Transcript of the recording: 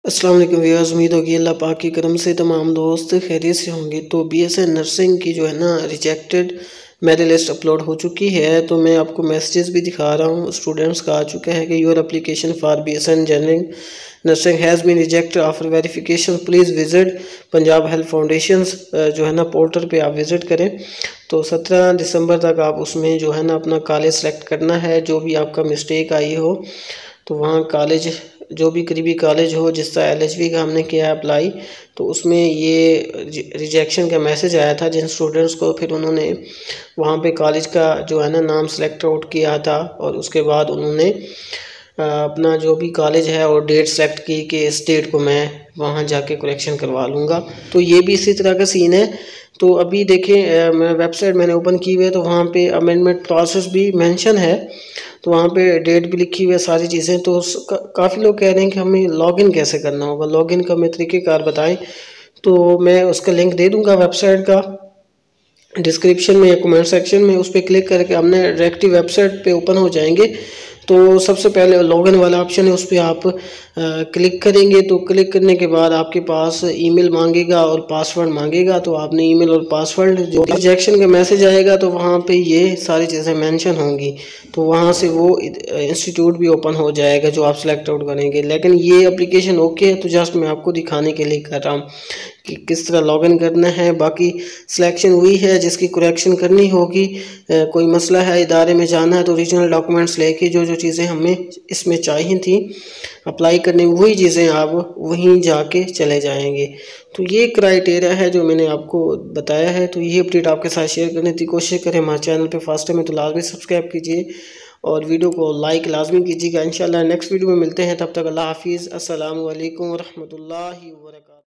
अस्सलाम वालेकुम व्यूअर्स, उम्मीद होगी अल्लाह पाक की करम से तमाम दोस्त खैरियत से होंगे। तो बीएसएन नर्सिंग की जो है ना रिजेक्टेड मेरिट लिस्ट अपलोड हो चुकी है। तो मैं आपको मैसेजेस भी दिखा रहा हूँ, स्टूडेंट्स का आ चुका है कि your application for BSN general nursing has been rejected after verification, please visit Punjab health foundation जो है ना पोर्टल पे आप विज़िट करें। तो 17 दिसंबर तक आप उसमें जो है ना अपना कॉलेज सेलेक्ट करना है। जो भी आपका मिस्टेक आई हो तो वहाँ कॉलेज जो भी करीबी कॉलेज हो, जिस तरह एलएचबी का हमने किया अप्लाई, तो उसमें ये रिजेक्शन का मैसेज आया था जिन स्टूडेंट्स को। फिर उन्होंने वहाँ पे कॉलेज का जो है ना नाम सेलेक्ट आउट किया था और उसके बाद उन्होंने अपना जो भी कॉलेज है और डेट सेलेक्ट की कि इस डेट को मैं वहाँ जाके करेक्शन करवा लूँगा। तो ये भी इसी तरह का सीन है। तो अभी देखें, मैं वेबसाइट मैंने ओपन की हुई है तो वहाँ पे अमेंडमेंट प्रोसेस भी मेंशन है, तो वहाँ पे डेट भी लिखी हुई है, सारी चीज़ें। तो काफ़ी लोग कह रहे हैं कि हमें लॉगिन कैसे करना होगा, लॉगिन का हमें तरीक़ेकार बताएं। तो मैं उसका लिंक दे दूँगा वेबसाइट का डिस्क्रिप्शन में या कमेंट सेक्शन में। उस पर क्लिक करके हमने डायरेक्टली वेबसाइट पे ओपन हो जाएंगे। तो सबसे पहले लॉगिन वाला ऑप्शन है, उस पर आप क्लिक करेंगे। तो क्लिक करने के बाद आपके पास ईमेल मांगेगा और पासवर्ड मांगेगा। तो आपने ईमेल और पासवर्ड, जो रिजेक्शन का मैसेज आएगा तो वहाँ पे ये सारी चीज़ें मेंशन होंगी। तो वहाँ से वो इंस्टीट्यूट भी ओपन हो जाएगा जो आप सेलेक्ट आउट करेंगे। लेकिन ये एप्लीकेशन ओके है, तो जस्ट मैं आपको दिखाने के लिए कर रहा हूँ कि किस तरह लॉगिन करना है। बाकी सिलेक्शन हुई है, जिसकी करेक्शन करनी होगी, कोई मसला है, इदारे में जाना है, तो ओरिजिनल डॉक्यूमेंट्स लेके जो जो चीज़ें हमें इसमें चाहिए थी अप्लाई करने, वही चीज़ें आप वहीं जाके चले जाएंगे। तो ये क्राइटेरिया है जो मैंने आपको बताया है। तो ये अपडेट आपके साथ शेयर करने की कोशिश करें। हमारे चैनल पे फर्स्ट टाइम है तो लाजमी सब्सक्राइब कीजिए और वीडियो को लाइक लाजमी कीजिएगा। इंशाल्लाह नेक्स्ट वीडियो में मिलते हैं, तब तक अल्लाह हाफिज़। अस्सलामु अलैकुम व रहमतुल्लाहि व बरकातहू।